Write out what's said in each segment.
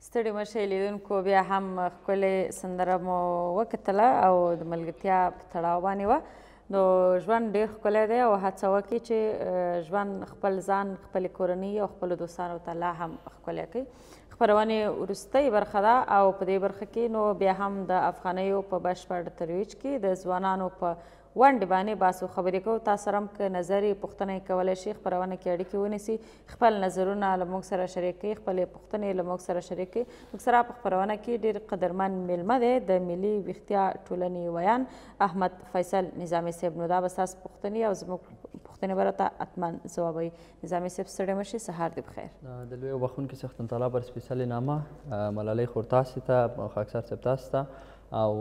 ستړي مشئ لیدونکو بیا هم ښکلې سندره مو وکتله او د ملګرتیا په تړاو باندې وه نو ژوند ډېر ښکلی دی او هڅه وکړي چې ژوند خپل ځان خپلې کورنۍ او خپلو دوستانو ته لا هم ښکلی کوي. خپرونې وروستۍ برخه ده او په دې برخه کې نو بیا هم د افغانیو په بشپړ ترویج کې د ځوانانو په ونډې باندې باسو خبرې کوو. تاسو سره هم که نظري پوښتنه یې کولی شي خپرونه کې اړیکې ونیسي، خپل نظرونه له موږ سره شریک کړي، خپلې پوښتنې له موږ سره شریک کړي. موږ سره په خپرونه کې ډېر قدرمن میلمه دی د ملي ویښتیا ټولنې ویان احمد فیصل نظامي صاحب. نو دا به ستاسو پوښتنې او زموږ پوښتنې به راته حتما ځوابوي. نظامي صاحب ستړی مشئ، سهار دې بخیر. د لوی بخښونکي څښتن تعالی پر سپېڅلې نامه ملالۍ خور تاسې ته، خاکسار صاحب تاسو ته او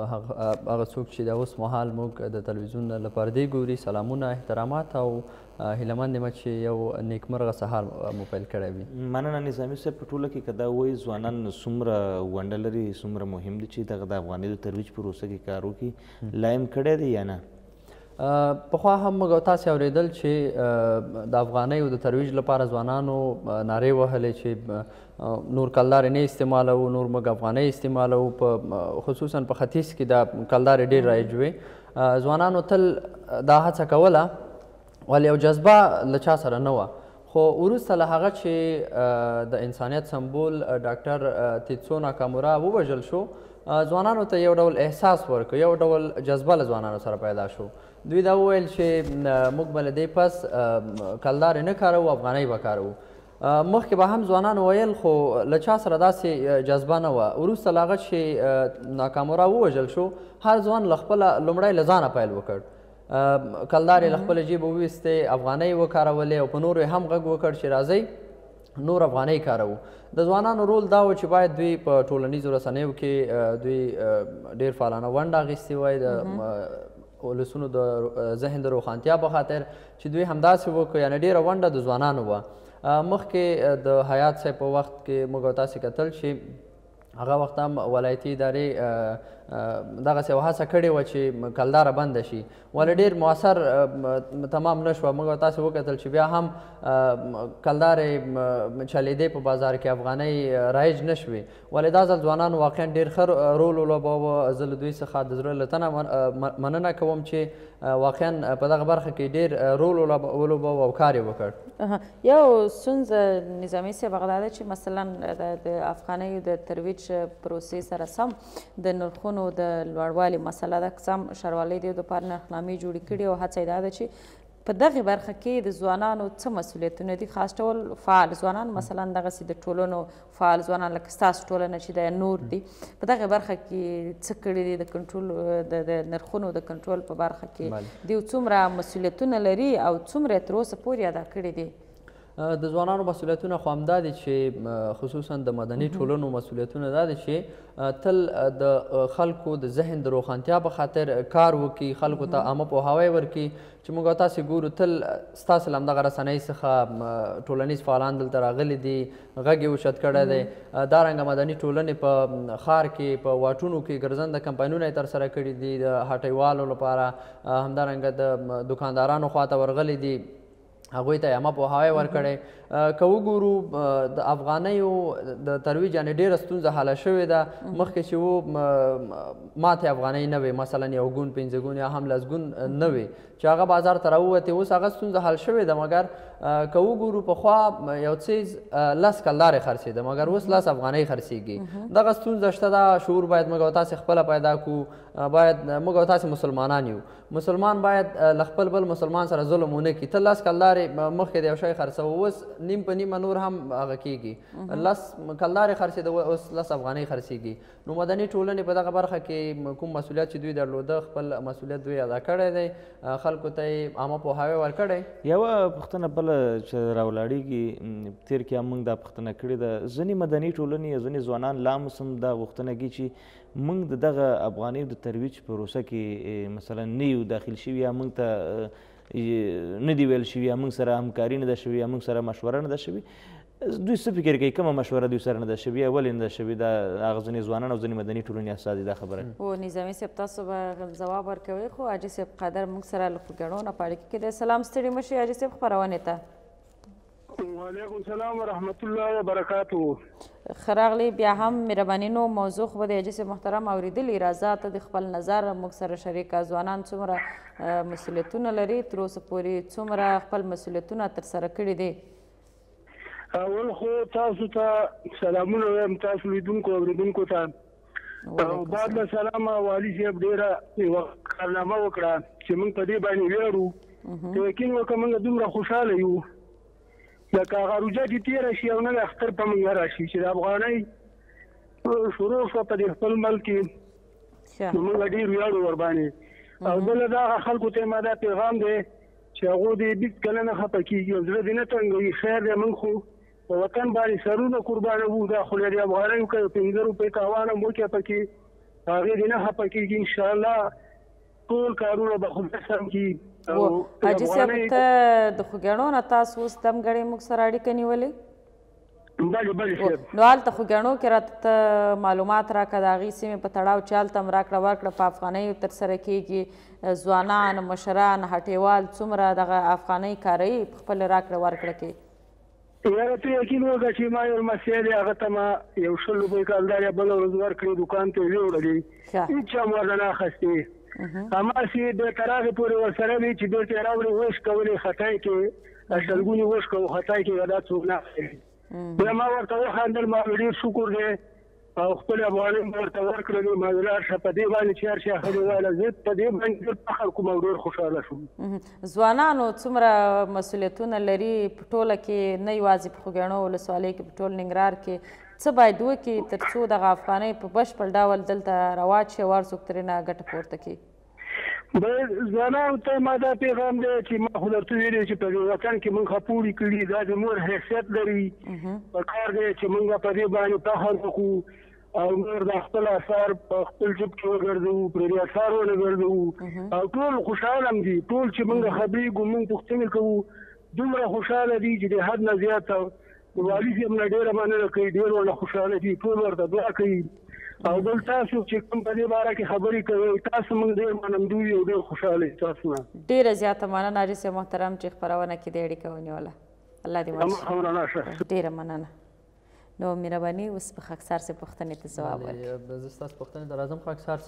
هغه څوک چې د اوس مهال موږ د تلویزیون له پردې ګوري، سلامونه، احترامات او هیلهمند یم چې یو نیکمرغه سهار مو پیل کړی وي. مننه نظامي صاحب. په ټوله کې که دا وایي ځوانان څومره ونډه لري، څومره مهم دي چې دغه د افغانۍ د ترویج پروسه کې کار وکړي، لا یې کړی دی یا نه؟ پخوا هم موږ تاسې اورېدل چې د افغانیو د ترویج لپاره ځوانانو نارې وهلې چې نور کلدارې نه استعمالوو، نور موږ افغانۍ استعمالوو. په خصوصا په ختیځ کې د کلدارې ډېر رایج وې. ځوانانو تل دا هڅه کوله ولې یو جذبه له چا سره نه وه. خو وروسته له هغه چې د انسانیت سمبول ډاکټر تیتسو ناکامورا ووژل شو، ځوانانو ته یو ډول احساس ورکړ، یو ډول جذبه له ځوانانو سره پیدا شو. دوی دا وویل چې موږ به له دې پس کلدارې نه کاروو، افغانۍ به کاروو. مخکې به هم ځوانانو ویل خو له چا سره داسې جذبه نه وه. وروسته له هغه چې ناکامورا ووژل شو، هر ځوان له خپله لومړی له ځانه پیل وکړ. کلدارې له خپله جیبه وویستې، افغانۍ وکارولې او په نورو یې هم غږ وکړ چې راځئ نور افغانۍ کاروو. د ځوانانو رول دا و چې باید دوی په ټولنیزو رسنیو کې دوی ډېر فعالانه ونډه اخیستې وای د ولسونو د ذهن د روښانتیا په خاطر چې دوی همداسې وکړو، یعنې ډېره ونډه د ځوانانو وه. مخکې د حیات صاحب په وخت کې موږ تاسې کتل چې هغه وخت هم ولایتي ادارې دغسې یوه هڅه کړې وه چې کلداره بنده شي، ولې ډېر مؤثر تمام نه شوه. موږ تاسې وکتل چې بیا هم کلدارې چلېدې په بازار کې، افغانۍ رایج نه شوې. ولې دا ځل ځوانانو واقعا ډېر ښه رول ولوباوه. زه له دوی څخه د زړه له تنه مننه کوم چې واقعا په دغه برخه کې ډېر رول ولوباوه او کار یې وکړ. یو ستونزه نظامي صاحب هغه دا ده چې مثلا د افغانیو د ترویج پروسې سره سم د نرخونو د لوړوالي مسله ده. سم ښاروالۍ د دپاره نرخنامې جوړې کړي او هڅه یې دا ده چې په دغې برخه کې د ځوانانو څه مسؤلیتونه دي، خاص ډول فعال ځوانان، مثلا دغسې د ټولنو فعال ځوانان لکه ستاسو ټولنه چې د نور دي، په دغې برخه کې څه کړي دي د کنټرول د نرخونو د کنټرول په برخه کې دوی څومره مسؤلیتونه لري او څومره یې تر اوسه پورې ادا کړي دي؟ د ځوانانو مسؤلیتونه خو همدا دي چې خصوصا د مدني ټولنو مسؤلیتونه دا دي چې تل د خلکو د ذهن د روښانتیا په خاطر کار وکړي، خلکو ته عامه پوهاوی ورکړي. چې موږ تاسې ګورو تل ستاسو له همدغه رسنۍ څخه ټولنیز فعالان دلته راغلي دي، غږ یې اوچت کړی دی. دارنګه مدني ټولنې په ښار کې په واټونو کې ګرځنده کمپاینونه یې ترسره کړي دي د هټیوالو لپاره، همدارنګه د دکاندارانو خواته ورغلي دي، هغوی ته یې عامه پوهاوی ورکړی. که وګورو د افغانیو د ترویج یعنې ډېره ستونزه حله شوې ده. مخکې چې و ماتې افغانۍ نه وې، مثلا یو ګون، پنځه ګون یا هم لس ګون نه وې چې هغه بازار ته راووتې. اوس هغه ستونزه حل شوې ده، مګر که وګورو پخوا یو څیز 10 کلدارې خرڅېده، مګر اوس 10 افغانۍ خرڅېږي. دغه ستونزه شته. دا شعور باید موږ او تاسې خپله پیدا کړو. باید موږ او تاسې مسلمانان یو، مسلمان باید له خپل بل مسلمان سره ظلم ونه کړي. ته 10 کلدارې مخکې د یو شی خرڅوه، اوس نیم په نیمه نور هم هغه کېږي. 10 کلدارې خرڅېده، اوس 10 افغانۍ خرڅېږي. نو مدني ټولنې په دغه برخه کې کوم مسؤلیت چې دوی درلوده، خپل مسؤلیت دوی ادا کړی دی، خلکو ته یې عامه پوهاوی ورکړی. یوه پوښتنه بله چې راولاړېږي، تېر کې هم موږ دا پوښتنه کړې ده، ځینې مدني ټولنې یا ځینې ځوانان لا هم دا غوښتنه کوي چې موږ د دغه افغانیو د ترویج پروسه کې مثلا نه یو داخل شوي، یا موږ ته نه دی ویل شوي، یا موږ سره همکاري نه ده شوې، یا موږ سره مشوره نه ده شوې. دوی څه فکر کوي، کومه مشوره دوی سره نه ده شوې، ولې نه ده شوې؟ دا هغه ځینې ځوانان او ځینې مدني ټولنې استازي دا خبره. او نظامي صاحب تاسو به ځواب ورکوئ، خو حاجي صاحب قادر موږ سره له خوږړو نه په اړیکه کې دی. سلام، ستړي مشئ حاجي صاحب خپرونې ته. وعلیکم السلام ورحمت الله وبرکاته. ښه راغلی. بیا هم مهرباني نو موضوع خو به د حاجي صاحب محترم اورېدلي. راځه ته د خپل نظر موږ سره شریکه. ځوانان څومره مسؤلیتونه لري، تر اوسه پورې څومره خپل مسؤلیتونه ترسره کړي دي؟ اول خو تاسو ته سلامونه وایم، تاسو لیدونکو اورېدونکو ته. او بعد له سلامه والي صاحب ډېره یوه کارنامه وکړه چې موږ په دې باندې ویاړو. ته یقین وکړه موږ دومره خوشحاله یو لکه هغه روژه چې تېره شي او نوی اختر په موږ راشي چې د افغانۍ شروع شوه په دې خپل ملک کې، نو موږ ډېر ویاړو ورباندې. او بله د هغه خلکو ته ما دا پیغام دی چې هغوی دې هېڅ کله نه خفه کېږي او زړه دې نه تنګوي. خیر دی موږ خو په وطن باندې سرونه قربانوو، دا خو له دې افغانیو که 15 روپۍ تاوان هم وکړي پکې، هغې دې نه خفه کېږي. انشاءالله ټول کارونه به خدای سم کړي. حاجي صاحب ته د خوږیاڼو نه تاسو اوس دمګړې موږ سره اړیکه نیولې؟ بلې بلې صاحب. نو هلته خوږیاڼو کې راته ته معلومات راکړه د هغې سیمې په تړاو چې هلته هم راکړه ورکړه په افغانیو ترسره کېږي. ځوانان، مشران، هټیوال څومره دغه افغانۍ کاروي په خپل راکړه ورکړه کې؟ یاره ته یقین وکړه چې ما یو لمسی دی، هغه ته ما یو 100 روپۍ کالدار یا بله ورځ ورکړې، دوکان ته یې ویوړلې، هېڅ چا مو ورنه نه اخیستې. هماسې د تر هغې پورې ورسره وي چې بېرته یې راوړې ویش کولې خطای کې شلګونې ویش کوو خطای کې دا څوک نه اخلي. بیا ما ورته وخندل، ما ویل ډېر شکر دی او خپلې افغانۍ مې ورته ورکړلې. ما ویل هر شه په دې باندې چې هر شي اخلي ویله زه په دې باندې ډېر فخر کوم او ډېر خوشحاله شوم. ځوانانو څومره مسؤلیتونه لري په ټوله کې، نه یوازې په خوږیاڼو ولسوالۍ کې، په ټول ننګرهار کې څه باید وکړي تر څو دغه افغانۍ په بشپړ ډول دلته رواج شي او هر څوک ترېنه ګټه پورته کړي؟ ځوانانو ته ما دا پیغام دی چې ما خو درته ویلي چې په دې وطن کې موږ خپوړي کړي، دا د مور حیثیت لري. په کار دی چې موږ په دې باندې فخر وکړو او نور د خپل اثار په خپل جیب کې وګرځوو، پرې دې اثار ونه ګرځوو. او ټول خوشحاله هم دي، ټول چې موږ خبرېږو موږ پوښتنې کوو دومره خوشحاله دي چې د حد نه زیاته. د والي صاحب نه ډېره مننه کوي، ډېر ورنه خوشحاله دي، ټول ورته دعا کوي. او بل تاسو چې کوم په دې باره کې خبرې کوئ تاسو موږ ډېر منندوی او ډېر خوشحاله یو تاسو نه. ډېره زیاته مننه حاجي صاحب محترم چې خپرونه کې دې اړیکه ونیوله. الله دې مل. ډېره مننه. نو مهرباني اوس په خاکسار صاحب پوښتنې ته ځواب ورکړئ. زه ستاسو پوښتنې ته راځم خاکسار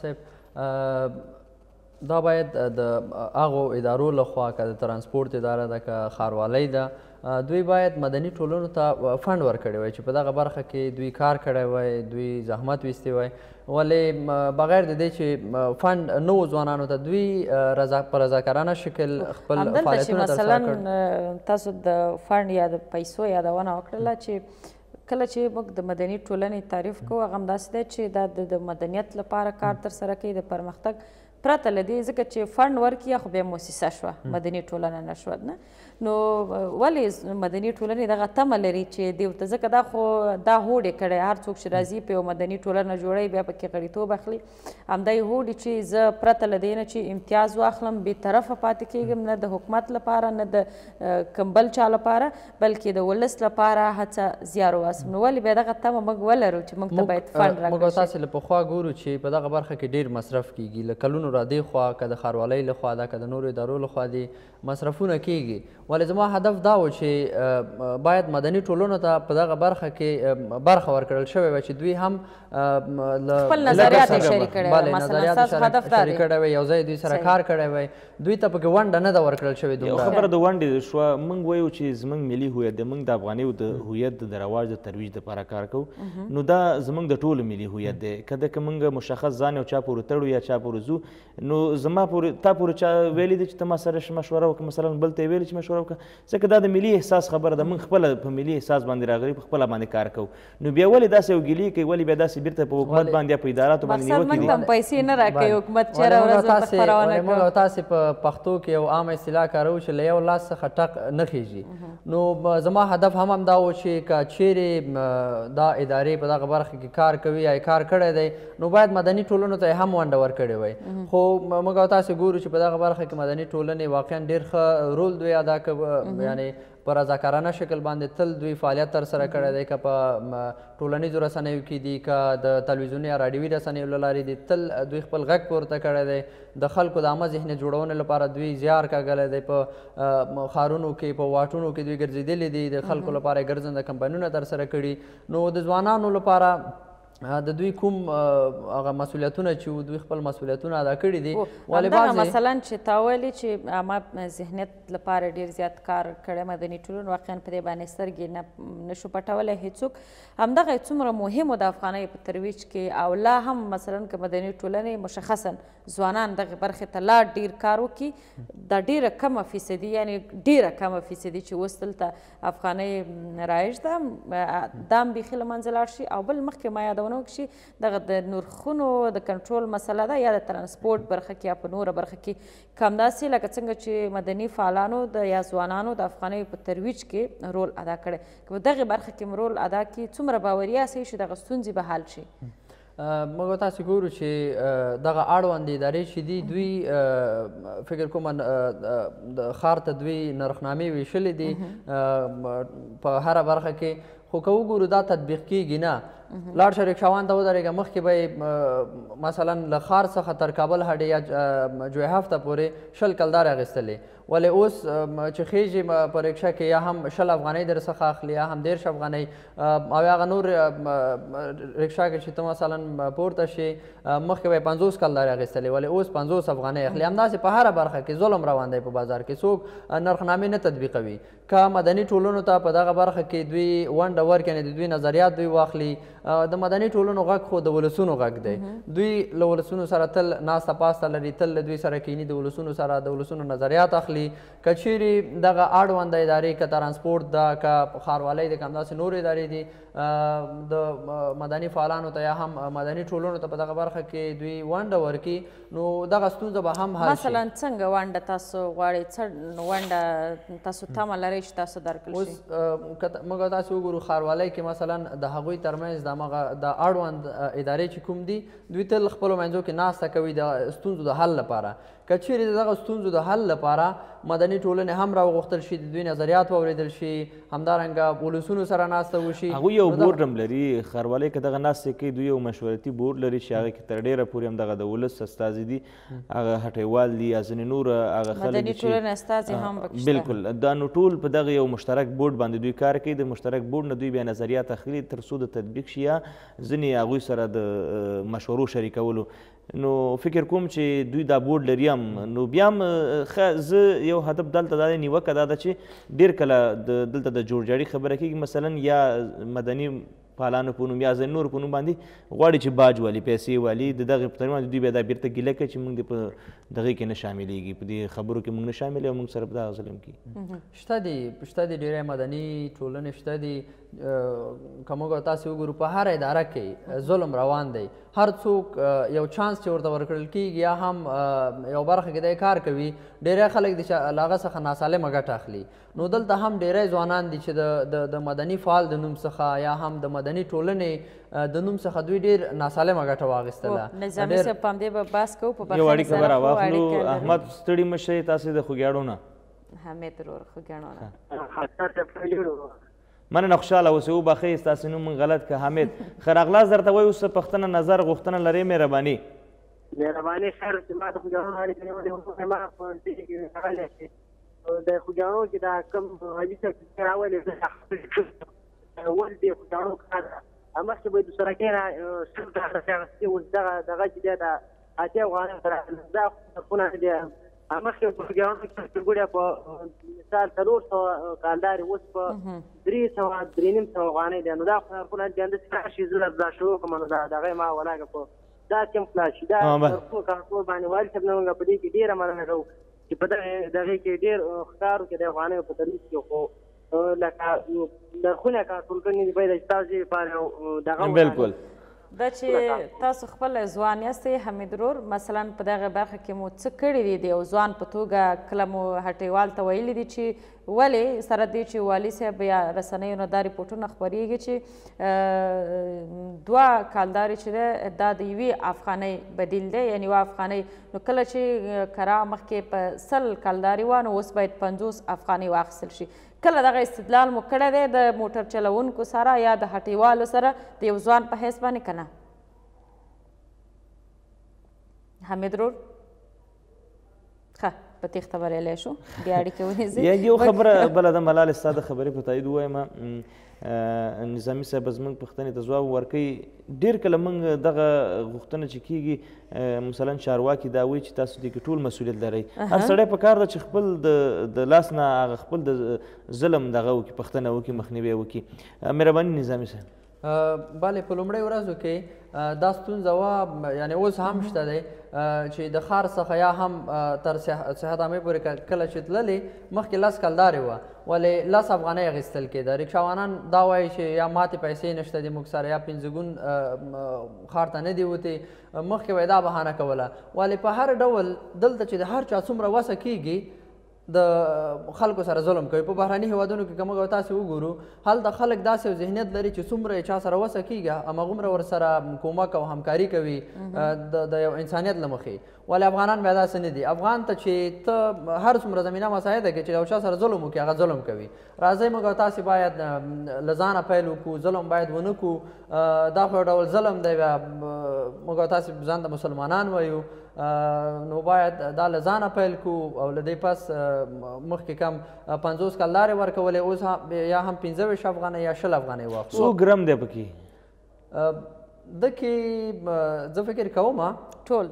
صاحب. دا باید د هغو ادارو لخوا که د ترانسپورت اداره ده که ښاروالۍ ده، دوی باید مدني ټولنو ته فنډ ورکړی وای چې په دغه برخه کې دوی کار کړی وای، دوی زحمت ویستی وای. ولې بغیر د دې چې فنډ نه و ځوانانو ته، دوی په رضاکارانه شکل خپل فعالیتونه ترسره کړل؟ مثلا تاسو د فنډ یا د پیسو یادونه وکړله چې کله چې موږ د مدني ټولنې تعریف کوو هغه همداسې دی چې دا د مدنیت لپاره کار ترسره کوي د پرمختګ پرته له دې، ځکه چې فنډ ورکړي خو بیا مؤسسه شوه، مدني ټولنه نه شوه. نه نو ولې مدني ټولنې دغه تمه لري چې دې ورته، ځکه دا خو دا هوډ یې کړی، هر څوک چې راځي په یو مدني ټولنه جوړوي بیا پکې غړیتوب اخلي، همدا یې هوډ چې زه پرته له دې نه چې امتیاز واخلم بېطرفه پاتې کېږم، نه د حکومت لپاره نه د کوم بل چا لپاره بلکې د ولس لپاره هڅه زیار وباسم. نو ولې بیا دغه تمه موږ ولرو چې موږ ته باید فنډ راکړل شي؟ موږ تاسې له پخوا ګورو چې په دغه برخه کې ډېر مصرف کېږي، له کلونو را دې خوا که د ښاروالۍ لخوا ده که د نورو ادارو لخوا دي مصرفونه کېږي. ولې زما هدف دا و چې باید مدني ټولنو ته په دغه برخه کې برخه ورکړل شوې وه چې دوی هم خپل نظریات یې شریک کړی وای، نظریات یې شریک کړی وای، یو ځای دوی سره کار کړی وای، دوی ته پکې ونډه نه ده ورکړل شوې. یو خبره د ونډې شوه، موږ وایو چې زموږ ملي هویت دی، موږ د افغانیو د هویت د رواج د ترویج دپاره کار کوو، نو دا زموږ د ټولو ملي هویت دی. که که موږ مشخص ځان یو چا پورې تړو یا چا پورې ځو، نو زما پورې تا پورې چا ویلي دی چې ته ما سره مشوره وکړه، مثلا بل ته یې ویلي چې مشوره وکړه، ځکه دا د ملي احساس خبره ده. موږ خپله په ملي احساس باندې راغلي، په خپله باندې کار کوو. نو بیا ولې داسې یو ګیلې کوي، ولې بیا داسې بیرته په حکومت باندې یا په اداراتو باندې نیوکې دي؟ مقصد موږ ته پیسې نه راکوي حکومت، چېرې ورځ ورته خپرونه کوو. موږ او تاسې په پښتو کې یو عامه اصطلاح کاروو چې له یو لاس څخه ټک نه خیږي. نو زما هدف هم همدا و چې که چیرې دا ادارې په دغه برخه کې کار کوي یا کار کړی دی، نو باید مدني ټولنو ته یې هم ونډه ورکړې وای. خو موږ او تاسې ګورو چې په دغه برخه کې مدني ټولنې واقعا ډېر ښه رول دوی ادا کوي، یعنې په رضاکارانه شکل باندې تل دوی فعالیت ترسره کړی دی، که په ټولنیزو رسنیو کې دي، که د تلویزیوني یا راډیوي رسنیو له لارې دي، تل دوی خپل غږ پورته کړی دی. د خلکو د عامه ذهنیت جوړونې لپاره دوی زیار کاږلی دی، په ښارونو کې په واټونو کې دوی ګرځېدلي دي، د خلکو لپاره یې ګرځنده کمپاینونه ترسره کړي. نو د ځوانانو لپاره د دوی کوم هغه مسؤلیتونه چې دوی خپل مسؤلیتونه ادا کړي دي، ولې بعضې مثلا چې تا ویلي چې عامه ذهنیت لپاره ډېر زیات کار کړی مدني ټولنو، واقعا په دې باندې سترګې نشو پټولی هېڅوک. همدغه څومره مهم و د افغانیو په ترویج کې، او لا هم مثلا که مدني ټولنې مشخصا ځوانان دغې برخې ته لا ډېر کار وکړي، دا ډېره کمه فیصدي، یعنې ډېره کمه فیصدي چې اوس دلته افغانۍ رایج ده، دا هم بیخي له منځه لاړ شي. او بل مخکې ما یادونه وکړي دغه د نرخونو د کنټرول مسله ده، یا د ترانسپورټ برخه کې یا په نوره برخه کې، که همداسې لکه څنګه چې مدني فعالانو د یا ځوانانو د افغانیو په ترویج کې رول ادا کړی، که په دغې برخه کې رول ادا کړي، څومره باوري یاستئ چې دغه ستونزې به حل شي؟ موږ تاسې ګورو چې دغه اړوند ادارې چې دي دوی فکر کوم د ښار ته دوی نرخنامې ویشلې دي په هره برخه کې، خو که وګورو دا تطبیق کیږي نه. لاړ شه رکشاوان ته ودرېږه، مخکې به یې مثلا له ښار څخه تر کابل هډې یا جویحاف ته پورې 20 کلدارې اخیستلې، ولې اوس چې خیژې په رکشه کې یا هم 20 افغانۍ در څخه اخلي یا هم 13 افغانۍ، او هغه نور رکشه کې چې ته مثلا پورته شې مخکې به یې 50 کلدارې اخیستلې، ولې اوس 50 افغانۍ اخلي. همداسې په هره برخه کې ظلم روان دی په بازار کې، څوک نرخنامې نه تطبیقوي. که مدني ټولنو ته په دغه برخه کې دوی ونډه ورکړي، یعنې د دوی نظریات دوی واخلي. د مدني ټولنو غږ خو د ولسونو غږ دی، دوی له ولسونو سره تل ناسته پاسته لري، تل له دوی سره کینی، د ولسونو سره د ولسونو نظریات اخلي. که چیرې دغه اړونده ادارې، که ترانسپورټ ده، که ښاروالۍ ده، که همداسې نورې ادارې دي، د مدني فعالانو ته یا هم مدني ټولنو ته په دغه برخه کې دوی ونډه ورکړي، نو دغه ستونزه به هم حل شي. مثلا څنګه ونډه تاسو غواړئ، څه ونډه تاسو تمه لرئ چې تاسو درکړل شي؟ اوس موږ تاسې وګورو ښاروالۍ کې مثلا د هغوی ترمنځ د اړوند ادارې چې کوم دي، دوی تل خپلو منځو کې ناسته کوي د ستونزو د حل لپاره. که چیرې د دغه ستونزو د حل لپاره مدني ټولنې هم راوغوښتل شي، د دوی نظریات واورېدل شي، همدارنګه ولسونو سره ناسته وشي. هغوی یو بورډ هم لري، ښاروالۍ که دغه ناستې کوي دوی یو مشورتي بورډ لري چې هغه کې تر ډېره پورې هم دغه د ولس استازي دي، هغه هټیوال دي یا ځینې نور هغه خلک مدني ټولنې استازي هم پکې شته. بالکل، دا نو ټول په دغه یو مشترک بورډ باندې دوی کار کوي. د مشترک بورډ نه دوی بیا نظریات اخلي تر څو د تطبیق شي یا ځینې هغوی سره د مشورو شریکولو. نو فکر کوم چې دوی دا بورډ لري هم، نو بیا هم زه یو هدف دلته دا نیوکه دا ده چې ډېر کله دلته د جوړجاړي خبره کېږي، مثلا یا مدني فعالانو په نوم یا ځینې نور په نوم باندې غواړي چې باج والي، پیسې والي، د دغې په ترمنځ دوی بیا دا بیرته ګیله کوي چې موږ دې په دغې کې نه شاملېږي، په دې خبرو کې موږ نه شامل یو، موږ سره په دغه ظلم کېږي. شته دي ډېری مدني ټولنې شته دي. که موږ تاسې وګورو په هره اداره کې ظلم روان دی، هر څوک یو چانس چې ورته ورکړل کېږي یا هم یو برخه کې دی کار کوي، ډېری خلک دي چې له هغه څخه ناسالمه ګټه اخلي. نو دلته هم ډېری ځوانان دي چې د مدني فعال د نوم څخه یا هم د مدني ټولنې د نوم څخه دوی ډېر ناسالمه ګټه واخیستله. نظامي صاحب په همدې به بحث کوو، په یو اړیکه به راواخلو. احمد ستړي مه شئ تاسې د خوږیاڼو نه. حمید ورور خوږیاڼو نه. مننه، خوشحاله اوسئ. وبخئ ستاسې نوم من غلط که حمید. ښه راغلاست درته وایو څه پوښتنه نظر غوښتنه لرئ؟ مهرباني خیر چې ما د خوږیاڼو اړیکه نیولې ما په دې کې راغلی چې د خوږیاڼو کې دا کوم حاجي صاحب چې راولې ول دې خوږیاڼو کار هماغسې باید ورسره کښېنه سل ډالره اخیستې، اوس دغه چې دی د 80 افغانۍ دا خونه نه دی. هماغسې په خوږیاڼو کې چرګوړی په مثال 400 کالدارې اوس په 300 افغانۍ دی. نو دا خونه دې همداسې راشي، زه دا شروع کړم، نو دغه ما ولاږه په دا کوم خلاص شي. دا نرخونو کنټرول باندې والي صاحب نه موږ په دې کې ډېره مننه کوو چې په دغې کې ډېر ښکار وکړي د افغانیو په ترویج کې، خو لکه نرخونه کنټرول کړي باید چې تاسو لپاره دغه بالکل دا چې تاسو خپل ځوان یاستئ حمید ورور، مثلا په دغه برخه کې مو څه کړي دي د یو ځوان په توګه؟ کله مو هټیوال ته ویلي دي چې ولې سره دې چې والي صاحب یا رسنیو نه دا ریپورټونه خپرېږي چې 2 کالدارې چې ده دا د 1 افغانۍ بدیل دی، یعنې 1 افغانۍ. نو کله چې کرا مخکې په 100 کالدارې وه نو اوس باید 50 افغانۍ واخیستل شي. کله دغه استدلال مو کړی دی د موټر چلوونکو سره یا د هټیوالو سره د یو ځوان په حیث باندې که نه؟ حمید رور ښه په تېښته بریالی شو بیا اړیکې ونیسئ. یو خبره بله ده ملال ستا د خبرې په تایید ووایم نظامي صاحب زموږ پوښتنې ته ځواب ورکوي. ډېر کله موږ دغه غوښتنه چې کېږي مثلا چارواکي دا وایي چې تاسو دې کې ټول مسؤلیت لرئ. هر سړی په کار ده چې خپل د لاس نه هغه خپل د ظلم دغه وکړي پوښتنه وکړي مخنیوی وکړي. مهرباني نظامي صاحب. بله په لومړۍ ورځو کې دا ستونزه وه یعنې اوس هم شته دی چې د ښار څخه یا هم تر صحت عامې پورې کله چې تللې مخکې 10 کلدارې وه ولې 10 افغانۍ اخیستل کېده. رکشاوانان دا وایي چې یا ماتې پیسې نشته دي موږ سره یا 5 ګون ښار ته نه دي وتې مخکې به یې دا بهانه کوله ولې په هر ډول دلته چې د هر چا څومره وسه کېږي د خلکو سره ظلم کوي. په بهراني هیوادونو کې که موږ او تاسې وګورو هلته خلک داسې یو ذهنیت لري چې څومره یې چا سره وسه کېږي هماغومره ورسره کومک او همکاري کوي د یو انسانیت له مخې. ولې افغانان بیا داسې نه دي. افغان ته چې ته هر څومره زمینه مساعده کړې چې یو چا سره ظلم وکړي هغه ظلم کوي. راځئ موږ او تاسې باید له ځانه پیل وکړو ظلم باید ونه کړو. دا خو یو ډول ظلم دی بیا موږ او تاسې ځان ته مسلمانان وایو نو باید دا له ځانه پیل کړو او له دې پس مخکې کم 50 کلدارې ورکولې اوس یا هم 25 افغانۍ یا 20 افغانۍ واخلو. څو ګرم دی پکې؟ ده کې زه فکر کوم ټول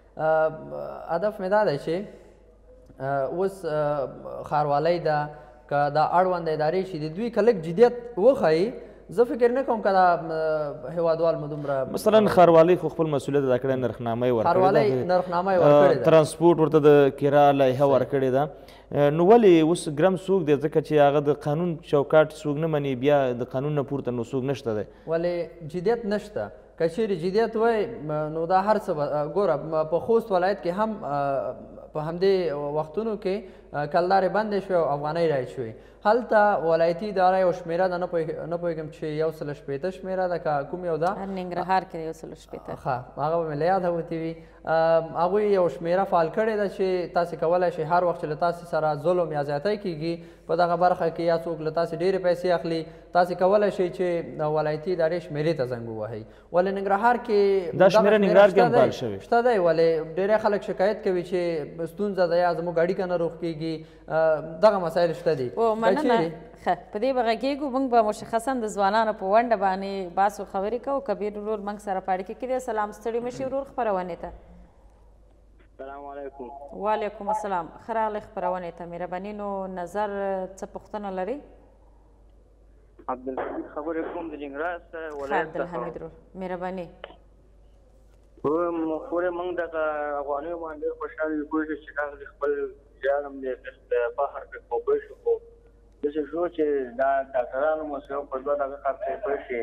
هدف مې دا دی چې اوس ښاروالۍ ده که دا اړونده ادارې چې د دوی که لږ جدیت وښایي زه فکر نه کوم که دا هیوادوال مو دومره مثلا ښاروالۍ خو خپل مسؤلیت ادا کړی نرخنامه یې ښاروالۍ نرخنامه یې ورکړې ده ترانسپورټ ورته د کرا لایحه ورکړې ده. نو ولې اوس ګرم څوک دی ځکه چې هغه د قانون چوکاټ څوک نه مني بیا د قانون نه پورته نو څوک نشته دی. ولې جدیت نشته. که چیرې جدیت وای نو دا هر څه ګوره په خوست ولایت کې هم په همدې وختونو کې کلدارې بندې شوې او افغانۍ رایج شوې. هلته ولایتي اداره یو شمېره ده نه پوهېږم چې 160 شمېره ده که کوم یو ده ننګرهار کې 160 ښه هغه به مې له یاده وتې وي. هغوی یو شمېره فعال کړې ده چې تاسې کولی شئ هر وخت چې له تاسې سره ظلم یا زیاتی کېږي په دغه برخه کې یا څوک له تاسې ډېرې پیسې اخلي تاسې کولی شئ چې ولایتي ادارې شمېرې ته زنګ ووهئ. ولې ننګرهار کې دا شمېره ننګرهار کې هم فعال شوې شته دی. ولې ډېری خلک شکایت کوي چې ستونزه ده یا زموږ اړیکه نه روغ کېږي دغه مسایل شته دي. مننه. ښه په دې به غږېږو موږ به مشخصا د ځوانانو په ونډه باندې بحث و خبرې کوو. کبیر ورور موږ سره په اړیکه کې دی. سلام ستړي مه شي ورور خپرونې ته. السلام علیکم. وعلیکم السلام. ښه راغلی خپرونې ته. مهرباني نو نظر څه پوښتنه لرئ؟ عبدالحمید خبرې کوم د ننګرهار څخه ولایت څخه. عبدالحمید ورور مهرباني. پورې موږ دغه افغانیو باندې ډېر خوشحاله یو چې دغه خپل جانم دی بهر کې خوبه شو خو داسې شو چې دا ډاکټرانو مسلو په دوه دغه خرڅې پوه شي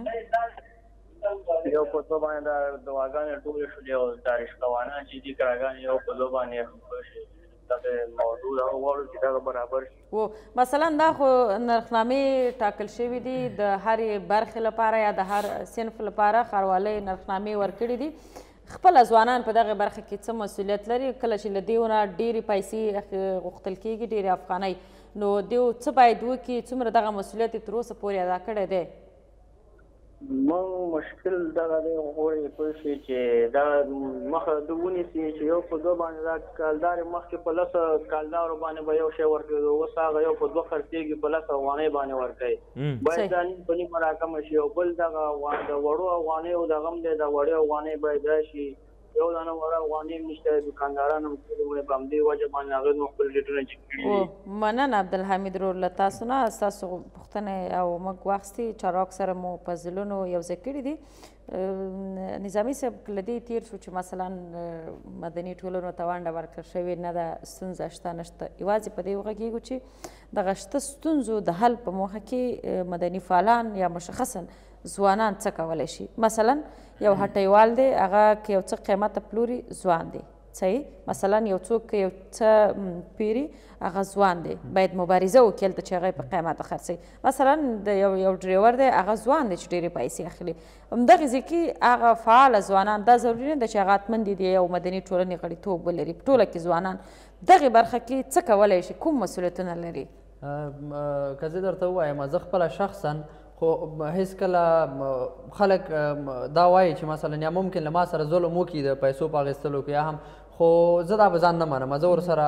یو په دوه باندې دا دواګانې ټولې شولې او دا رشتهوانان چې دي کراګانې یو په دوه باندې پوه شي دغه موضوع دا غواړو چې دغه برابر شي. مثلا دا خو نرخنامې ټاکل شوي دي د هرې برخې لپاره یا د هر صنف لپاره ښاروالۍ نرخنامې ورکړي دي. خپله ځوانان په دغه برخه کې څه مسؤلیت لري کله چې له دیونه ډېرې پیسې غوښتل کېږي ډېرې افغانۍ نو دیو څه باید وکړي څومره دغه مسؤلیت یې تر اوسه پورې ادا کړی دی؟ موږ مشکل دغه دی غواړي پوه شي چې دا مخه د ونیسي چې یو په دوه باندې دا کالدارې مخکې په 10 کالدارو باندې به یو شی ورکوي اوس هغه یو په دوه خرڅېږي په 10 افغانۍ باندې ورکوي. باید دا نیم په نیمه راکمه شي او بل دغه د وړو افغانیو دغه هم دی د وړې افغانۍ باید راشي یو دانه وړه افغانۍ هم نشته دوکانداران هم ټول په همدې وجه باندې هغوی زموږ خپل ریټونه چک کړي دي. مننه عبدالحمید ورور له تاسو نه ستاسو پوښتنې او موږ واخیستې چارواکو سره مو په ځلونو یوځای کړي دي. نظامي صاحب له دې تېر شو چې مثلا مدني ټولنو ته ونډه ورکړل شوې نه ده ستونزه شته نشته یوازې په دې وغږېږو چې دغه شته ستونزو د حل په موخه کې مدني فعالان یا مشخصا ځوانان څه کولی شي. مثلا یو هټیوال دی هغه که یو څه قیمته پلوري ځوان دی صحیح مثلا یو څوک یو څه پیري هغه ځوان دی باید مبارزه وکړي هلته چې هغه یې په قیمته خرڅوي. مثلا د یو ډریور دی هغه ځوان دی چې ډېرې پیسې اخلي همدغې ځای کې هغه فعاله ځوانان دا ضروري نه ده چې هغه حتمن دي د یو مدني ټولنې غړیتوب ولري په ټوله کې ځوانان دغې برخه کې څه کولی شي کوم مسؤلیتونه لري؟ که زه درته ووایم زه خپله شخصا خو هېڅکله خلک دا وایي چې مثلا یا ممکن له ما سره ظلم وکړي د پیسو په اخیستلو کې یا هم خو زه دا به ځان نه منم زه ورسره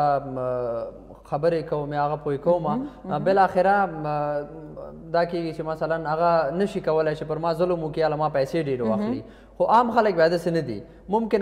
خبرې کوم یا هغه پوه کوم بالاخره دا کېږي چې مثلا هغه نشي کولی چې پر ما ظلم وکړي یا له ما پیسې ډېرې واخلي خو عام خلک بیا داسې نه دي ممکن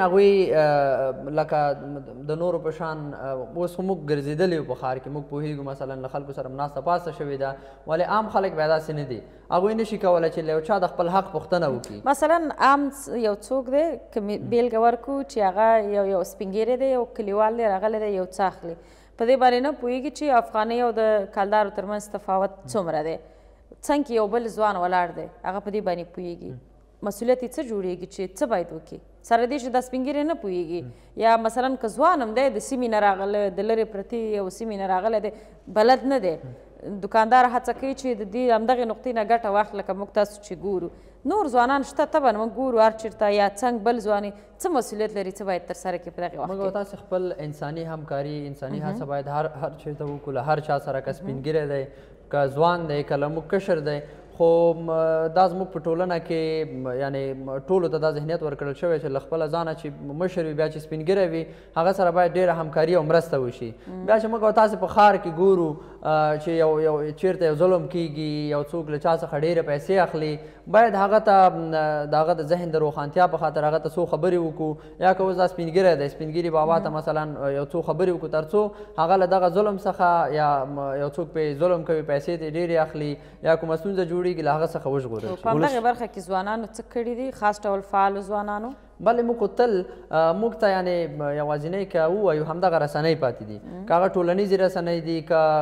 هغوی لکه د نورو په شان اوس خو موږ ګرځېدلي یو په ښار کې موږ پوهېږو مثلا له خلکو سره ناسته پاسته شوې ده ولې عام خلک بیا داسې نه دي هغوی نشي کولی چې له یو چا د خپل حق پوښتنه وکړي مثلا عام یو څوک دی که بېلګه ورکړو چې هغه یو سپین دی یو کلیوال دی راغلی دی یو څه اخلي په دې باندې نه پوهېږي چې افغانۍ او د کلدارو ترمنځ تفاوت څومره دی څنګ کې یو بل ځوان ولاړ دی هغه په دې باندې پوهېږي مسؤلیت یې څه جوړېږي چې څه باید وکړي سره دې چې دا سپین ږیری نه پوهېږي یا مثلا که ځوان هم دی د سیمې نه راغلی د لرې پرتې یو سیمې نه راغلی دی بلد نه دی دکاندار هڅه کوي چې د دې همدغې نقطې نه ګټه واخلي لکه موږ تاسو چې ګورو نور ځوانان شته طبعا موږ ګورو هر چېرته یا څنګ بل ځوانې څه مسؤلیت لري څه باید ترسره کړي په دغې وخت کې موږ تاسې خپل انساني همکاري انساني هڅه باید هر چېرته وکړو له هر چا سره که سپین ږیری دی که ځوان دی که له موږ کشر دی خو دا زموږ په ټولنه کې یعنې ټولو ته دا ذهنیت ورکړل شوی چې له خپله ځانه چې مشر وي بیا چې سپین ږیری وي هغه سره باید ډېره همکاري او مرسته وشي بیا چې موږ او تاسې په ښار کې ګورو چې یو چېرته یو ظلم کېږي یو څوک له چا څخه ډېرې پیسې اخلي باید هغه ته د هغه د ذهن د روښانتیا په خاطر هغه ته څو خبرې وکړو یا که اوس دا سپین ږیری دی سپین ږیري بابا ته مثلا یو څو خبرې وکړو تر څو هغه له دغه ظلم څخه یا یو څوک پرې ظلم کوي پیسې ترې ډېرې اخلي یا کومه ستونزه جوړېږي له هغه څخه وژغورل شي په همدغې برخه کې ځوانانو څه کړي دي خاص ډول فعالو ځوانانو بلې موږ تل موږ ته یعنې یوازینۍ که ووایو همدغه رسنۍ پاتې دي که هغه ټولنیزې رسنۍ دي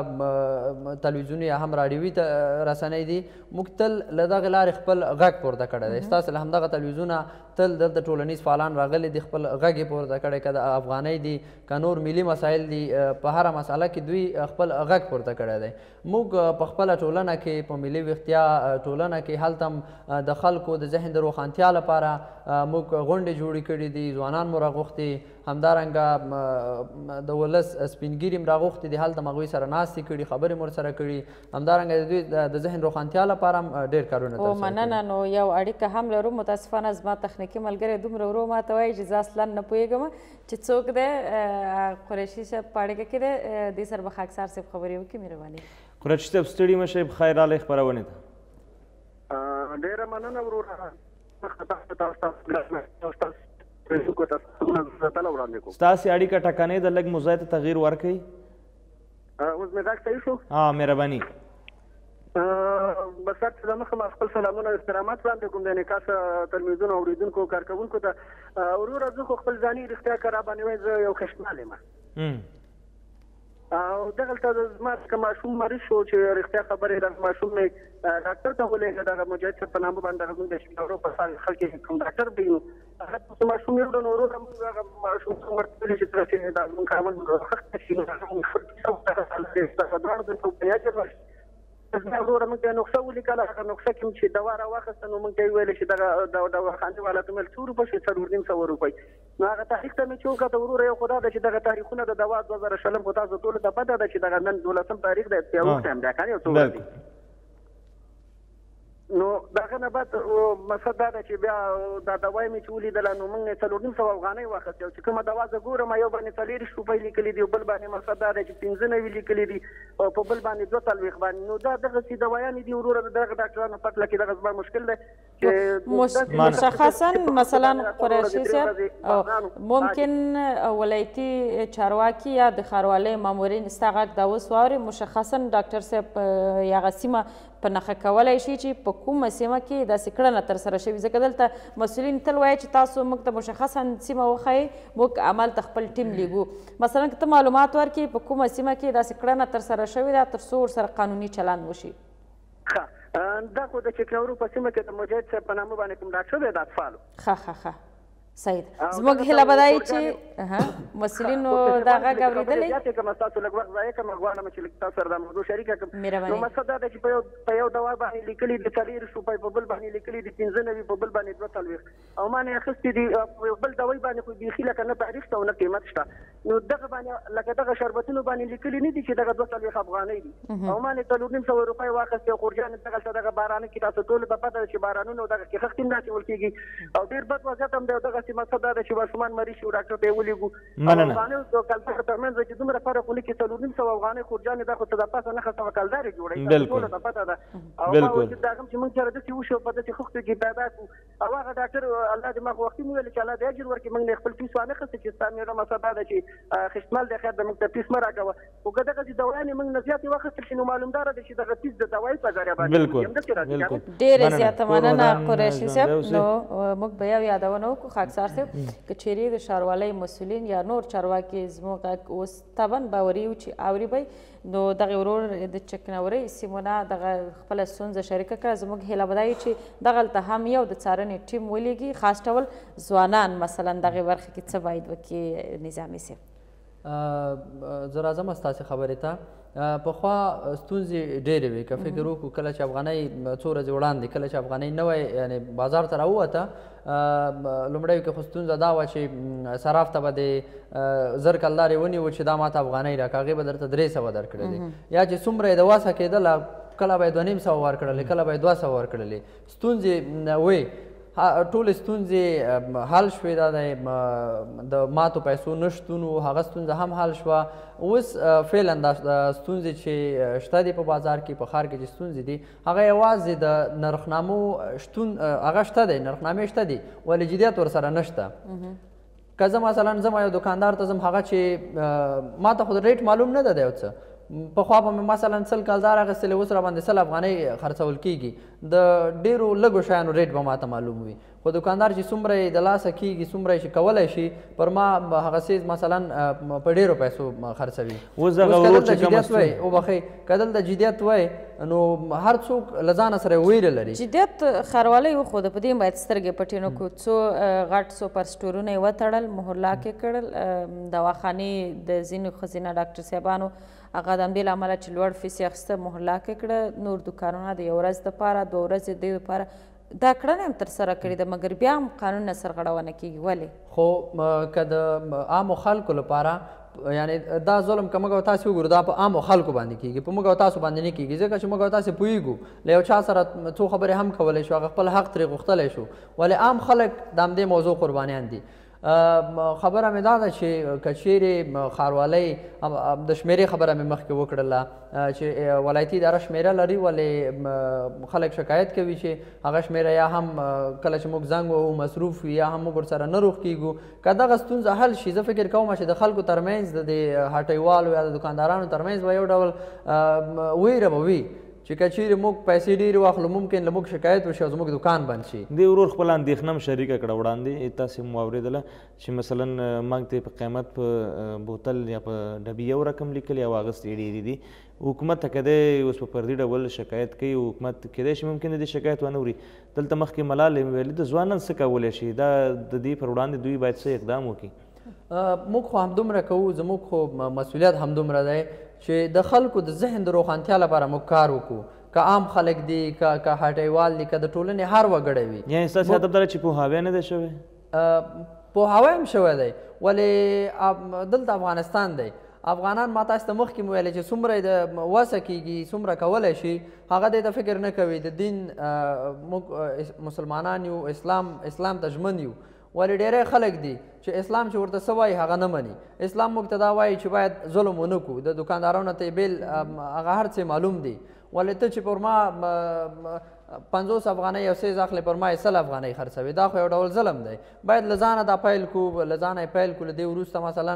که تلویزیوني یا هم راډیوي رسنۍ دي موږ تل له دغې لارې خپل غږ پورته کړی دی ستاسې له همدغه تلویزیونه تل دلته ټولنیز فعالان راغلي دي خپل غږ یې پورته کړی که د افغانۍ دي که نور ملي مسایل دي په هره مسئله کې دوی خپل غږ پورته کړی دی موږ په خپله ټولنه کې په ملي ویښتیا ټولنه کې هلته هم د خلکو د ذهن د روښانتیا لپاره موږ غونډې جوړې کړي دي ځوانان مو راغوښتي همدارنګه د ولس سپین ږیري هم راغوښتي دي هلته هم هغوی سره ناستې کړي خبرې مو ورسره کړي همدارنګه د دوی د ذهن روښانتیا لپاره هم ډېر کارونه او مننه نو یو اړیکه هم لرو متاسفانه زما تخنیکي ملګری دومره ورو ماته وایي چې زه اصلا نه پوهېږم چې څوک دی قریشي صاحب په اړیکه کې دی دې سره به خاکسار صاحب خبرې وکړي مهرباني قریشي صاحب ستړي مه شئ بخیر راغلی خپرونې ته ډېره مننه وروره ستاسې اړیکه ټکنۍ ده لږ مو ځای ته تغییر ورکوئ اوس مې غږ صحیح شو مهرباني بس هر څه د مخه ما خپل سلامونه او احترامات وړاندې کوم د انعکاس تلویزیون اورېدونکو کارکوونکو ته وروره زه خو خپل ځاني رښتیا که راباندې وایي زه یو خشمال یم او دغلته زما که ماشوم مریض شو چې رښتیا خبرې دغه ماشوم مې ډاکټر ته ولېږه دغه مجاهد صاحب په نامه باندې دغه زموږ د شپېلرو په خلک کې کوم ډاکټر دی نو هغه ماشوم یې وړه نو وروره موږ هغه ماشوم ته ورته ویلې چې تاسې دا زموږ کامل خښته شي نو هغه دواړه درته ویاجر وروره موږ ته نقشه ولیکله هغه نقشه کې چې دوا راواخیسته نو موږ ته یې ویلې چې دغه دواخانې والا ته ویل 100 روپۍ شي 4.5 روپۍ نو هغه تاریخ ته مې چې وکته وروره یو خو دا ده چې دغه تاریخونه د دوا 2000 خو تاسو ټولو ته پته ده چې دغه نن 12 تاریخ دی بیا وخت هم دی که نه یو څو ورځې نو دغه نه بعد مقصد دا ده چې بیا دا دوا مې چې ولیدله نو موږ یې 4.5 افغانۍ واخیستې او چې کومه دوا زه ګورم یو باندې 40 روپۍ لیکلي دي او بل باندې مقصد دا ده چې 15 لیکلي دي او په بل باندې 42 باندې نو دا دغسې دوايانې دي وروره د دغه ډاکټرانو پټله کې دغه زما مشکل دی چې مشخصا مثلا قریشي صاحب ممکن ولایتي چارواکي یا د ښاروالۍ مامورین ستا غږ دا اوس واوري مشخصا ډاکټر صاحب یغه سیمه په نښه کولی شي چې په کومه سیمه کې داسې کړنه ترسره شوې ځکه دلته مسؤلین تل وایي چې تاسو موږ ته مشخصا سیمه وښایئ موږ عمل ته خپل ټیم لیږو مثلا که ته معلومات ورکړي په کومه سیمه کې داسې کړنه ترسره شوې ده تر څو ورسره قانوني چلند وشي دا خو د چکنورو په سیمه کې د مجاهد صاحب په نامه باندې کوم ډاکټر دی د اطفالو ښه صحیح ده زموږ هیله به دا وي چې مسؤلینو دا غږ اورېدلی زیاتې کړم ستاسو لږ وخت ضایع کړم غواړم چې لږ تاسو سره دا موضوع شریکه کړم نو مقصد دا ده چې په یو دوا باندې لیکلي دي 40 روپۍ په بل باندې لیکلي دي 15 په بل باندې 240 او ما نه اخیستې دي بل دوای باندې خو بیخي لکه نه تاریخ شته او نه قیمت شته نو دغه باندې لکه دغه شربتونو باندې لیکلي نه دي چې دغه 240 افغانۍ دي او ما نه 300 روپۍ واخیستې خورجانې دغه بارانه کې تاسو ټول په پته چې بارانونو دغه کې خښتې نه اچول کېږي او ډېر بد وضعیت هم دی دغسې مقصد دا ده چې ماشومان مریض شي ډاکټر ته یې ولېږو افغانۍ او کلدار ترمنځ چې دومره فرق ونه کړي 400 افغانۍ خورجانې دا خو څه د پاسه نښه سوه کلدار یې جوړوي ټوله ته پته ده او ما وایي چې دا هم چې موږ سره داسې وشو په داسې خښتو کې پیدا کړو او هغه ډاکټر الله دې ما خو وختي مو ویل چې الله دې اجر ورکړي موږ نه خپل فیس وانخیسته چې ستا مېړه مقصد دا ده چې خشتمال دی خیر د موږ ته فیس مه راکوه خو که دغسې دوایانې موږ نه زیاتې واخیستل شي نو معلومداره ده چې دغه فیس د دوایي په ذریعه باندې ډېره زیاته مننه قریشي صاحب نو موږ به یو یادونه وکړو خاکسار صاحب که چیرې د ښاروالۍ مسؤلین یا نور چارواکي زموږ غږ اوس طبعا باوري یو چې اوري به نو دغه ورور د چکنورۍ سیمو نه دغه خپله ستونزه شریکه کړه زموږ هیله به دا وي چې دغلته هم یو د څارنې ټیم ولیږي خاص ډول ځوانان مثلا دغې برخې کې څه باید وکړي نظامي صاحب زه راځم ستاسې خبرې ته پخوا ستونزې ډېرې وې که فکر وکړو کله چې افغانۍ څو ورځې وړاندې کله چې افغانۍ نوی یعنې بازار ته راووته لومړیو کې خو ستونزه دا وه چې صراف ته به د زر کلدارې ونیو چې دا ماته افغانۍ راکړه هغې به درته 300 درکړلې یا چې څومره یې د وسه کېدله کله به یې 250 ورکړلې کله به یې 200 ورکړلې ستونزې وې ټولې ستونزې حل شوې دا د ماتو پیسو نشتون و هغه ستونزه هم حل شوه اوس فعلا دا ستونزې چې شته دي په بازار کې په ښار کې چې ستونزې دي هغه یوازې د نرخنامو شتون هغه شته دی نرخنامې شته دي ولې جدیت ورسره نشته که زه مثلا زما یو دکاندار ته ځم هغه چې ما ته خو ریټ معلوم نه ده د یو څه پخوا به مې مثلا 100 کلدار اخیستلی اوس راباندې 100 افغانۍ خرڅول کېږي د ډېرو لږو شیانو ریټ به ماته معلوم وي خو دکاندار چې څومره یې د لاسه کېږي څومره یې چې کولی شي پر ما هغه څیز مثلا په ډېرو پیسو خرڅوي اوس که دلته جدیت وی وبخئ که دلته جدیت وی نو هر څوک له ځانه سره ویره لري جدیت ښاروالۍ وښوده په دې باید سترګې پټې نه کړو څو غټ سوپر سټورونه یې وتړل مهرلاک یې کړل دواخانې د ځینو ښځینه ډاکټر صاحبانو هغه د همدې له امله چې لوړ فیس یې اخیسته مهرلاک یې کړه نور دوکانونه د یو ورځ دپاره 2 ورځې د دې دپاره دا کړنه هم ترسره کړې ده مګر بیا هم قانون نه سرغړونه کېږي ولې خو که د عامو خلکو لپاره یعنې دا ظلم که موږ او تاسې وګورو دا په عامو خلکو باندې کېږي په موږ او تاسو باندې نه کېږي ځکه چې موږ او تاسې پوهېږو له یو چا سره څو خبرې هم کولی شو هغه خپل حق ترې غوښتلی شو ولې عام خلک د همدې موضوع قربانیان دي خبره مې دا ده چې که چیرې ښاروالۍ د شمېرې خبره مې مخکې وکړله چې ولایتي اداره شمېره لري ولې خلک شکایت کوي چې هغه شمېره یا هم کله چې موږ زنګ ووهو مصروف وي یا هم موږ ورسره نه روغ کېږو که دغه ستونزه حل شي زه فکر کوم چې د خلکو ترمنځ د هټیوالو یا د دکاندارانو ترمنځ به یو ډول ویره به وي چې که چیرې موږ پیسې ډېرې واخلو ممکن له موږ شکایت وشي او زموږ دکان بند شي دې ورور خپله اندېښنه هم شریکه کړه وړاندې تاسې مو اورېدله چې مثلا موږ ته په قیمت په بوتل یا په ډبي یو رقم لیکلي او اخیستې ډېرې دي حکومت ته که دی اوس په فردي ډول شکایت کوي حکومت کیدای شي ممکن د دې شکایت ونه اوري دلته مخکې ملالې ویلي د ځوانان څه کولی شي دا د دې پر وړاندې دوی باید څه اقدام وکړي موږ خو همدومره کوو زموږ خو مسؤلیت همدومره دی چې د خلکو د ذهن د روښانتیا لپاره موږ کار وکړو که عام خلک دي که هټیوال دي که د ټولنې هر وګړی وي یعنې ستاسې هدف دا چې پوهاوی نه دی شوی پوهاوی هم شوی دی ولې دلته افغانستان دی افغانان ما تاسو ته مخکې مو ویلی چې څومره یې د وسه کېږي څومره کولی شي هغه دې ته فکر نه کوي د دین موږ مسلمانان یو اسلام ته ژمن یو ولې ډېری خلک دي چې اسلام چې ورته څه وایي هغه نه مني اسلام موږ ته دا وایي چې باید ظلم ونه کړو د دوکاندارانو ته یې بیل هغه هر څه معلوم دي ولې ته چې پر ما 50 افغانۍ یو څیز اخلې پر ما یې 100 افغانۍ خرڅوي دا خو یو ډول ظلم دی باید له ځانه دا پیل کړو له ځانه یې پیل کړو له دې وروسته مثلا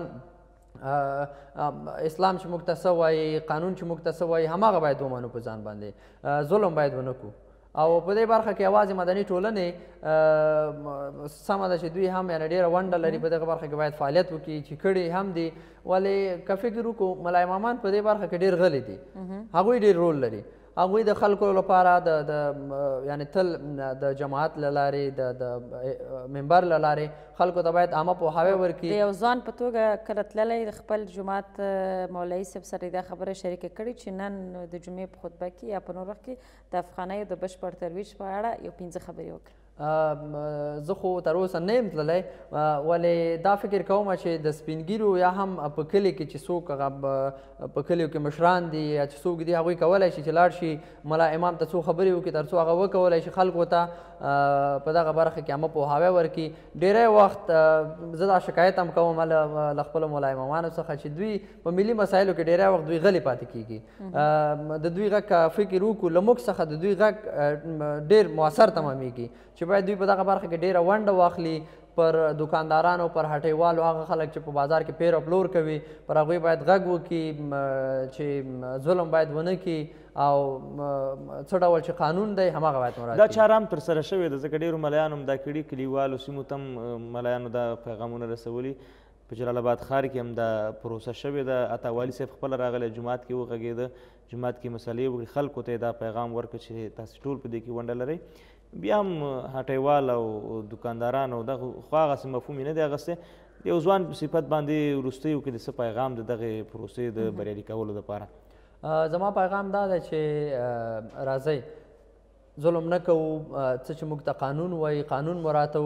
اسلام چې موږ ته څه وایي قانون چې موږ ته څه وایي هماغه باید ومنو په ځان باندې ظلم باید ونه کړو او په دې برخه کې یوازې مدني ټولنې سمه ده چې دوی هم یعنې ډېره ونډه لري په دغه برخه کې باید فعالیت وکړي چې کړي هم دي ولې که فکر وکړو ملا امامان په دې برخه کې ډېر غلي دي هغوی ډېر رول لري هغوی د خلکو لپاره د یعنې تل د جماعت له لارې د منبر له لارې خلکو ته باید عامه پوهاوی ورکړي. د یو ځوان په توګه کله تللی د خپل جومات مولوي صاحب سره دا خبره شریکه کړې چې نن د جمعې په خطبه کې یا په نور وخت کې د افغانیو د بشپړ ترویج په اړه یو 15 خبرې وکړي. زه خو تر اوسه نه یم تللی، ولې دا فکر کوم چې د سپین ږیرو یا هم په کلي کې چې څوک هغه په کلیو کې مشران دي یا چې څوک دي هغوی کولی شي چې لاړ شي ملا امام ته څو خبرې وکړي تر څو هغه وکولی شي خلکو ته په دغه برخه کې عامه پوهاوی ورکړي. ډېری وخت زه دا شکایت هم کوم له خپلو ملا امامانو څخه چې دوی په ملي مسایلو کې ډېری وخت دوی غلي پاتې کېږي. د دوی غږ فکر وکړو له موږ څخه د دوی غږ ډېر مؤثر تمامیږي چې باید دوی په دغه برخه کې ډېره ونډه واخلي. پر دکاندارانو پر هټیوالو هغه خلک چې په بازار کې پیر او پلور کوي پر هغوی باید غږ وکړي چې ظلم باید ونه کړي او څه ډول چې قانون دی هماغه باید مراعات دا چاره هم ترسره شوې ده ځکه ډېرو ملایانو هم دا کړي، کلیوالو سیمو ته هم ملایانو دا پیغامونه رسولي. په جلال آباد ښار کې هم دا پروسه شوې ده. عطا والي صاحب خپله راغلی جومات کې وغږېده، جومات کې مسلې وکړي، خلکو ته یې دا پیغام ورکړه چې تاسې ټول په دې کې ونډه لرئ. بیا هم هټیوال او دکانداران او دغه خو هغسې مفهوم یې نه دی اخیستی. د یو ځوان په صفت باندې وروستیو کې د څه پیغام د دغې پروسې د بریالي کولو دپاره؟ زما پیغام دا دی چې راځئ ظلم نه کوو، څه چې موږ ته قانون وایي قانون مراعاتوو.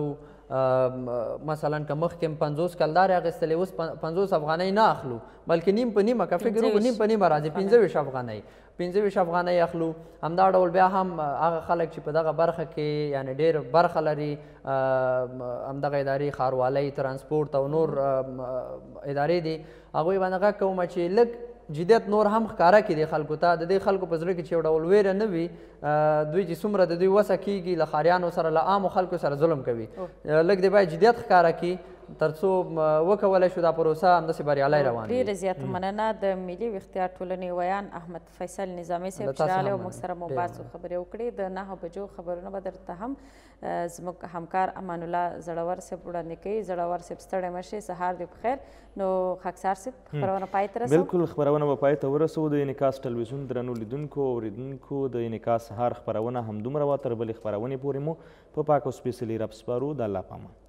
مثلا که مخکې 50 کلدارې اخیستلې اوس 50 افغانۍ نه اخلو بلکې نیم په نیمه که فکر وکړو نیم په نیمه راځي 25 افغانۍ 25 افغانۍ اخلو. همدا ډول بیا هم هغه خلک چې په دغه برخه کې یعنې ډېر برخه لري همدغه ادارې ښاروالۍ ترانسپورټ او نور ادارې دي هغوی باندې غږ کوم چې لږ جدیت نور هم ښکاره کړي د خلکو ته. د دې خلکو په زړه کې چې یو ډول ویره نه وي دوی چې څومره د دوی وسه کېږي له ښاریانو سره له عامو خلکو سره ظلم کوي. لږ دی باید جدیت ښکاره کړي تر څو وکولی شو دا پروسه همداسې بریالی روان وي. ډېره زیاته مننه د ملي ویښتیا ټولنې ویان احمد فیصل نظامي صاحب چې راغلی او موږ سره مو بحث او خبرې وکړې. د 9 بجو خبرونه به درته هم زموږ همکار امان الله زړور صاحب وړاندې کوي. زړور صاحب ستړی مه شئ، سهار دې پخیر. نو خاکسار صاحب خبرونه پای ته رسوو. بلکل خبرونه به پای ته ورسوو. د انعکاس ټلویزیون درنو لیدونکو او اورېدونکو د انعکاس سهار خبرونه همدومره وه. تر بلې خپرونې پورې مو په پاک او سپېڅلي رب سپارو. د الله په امان.